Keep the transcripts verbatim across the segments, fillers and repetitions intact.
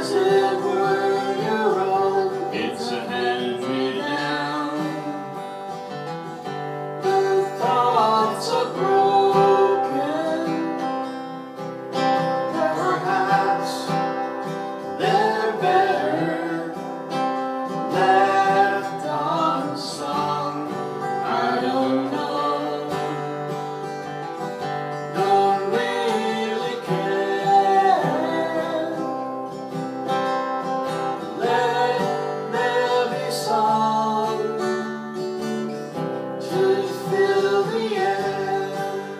as it were your own. It's a hand-me-down. The thoughts are broken, perhaps they're better left unsung. I don't know, don't really care. Let there be song to fill the air.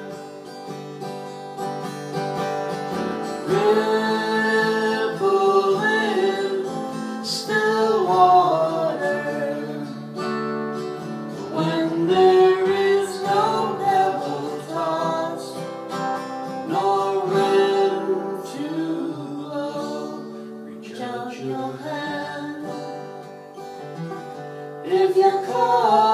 Ripple in still water when there is no pebble tossed nor wind to blow. Reach out your hand if you're caught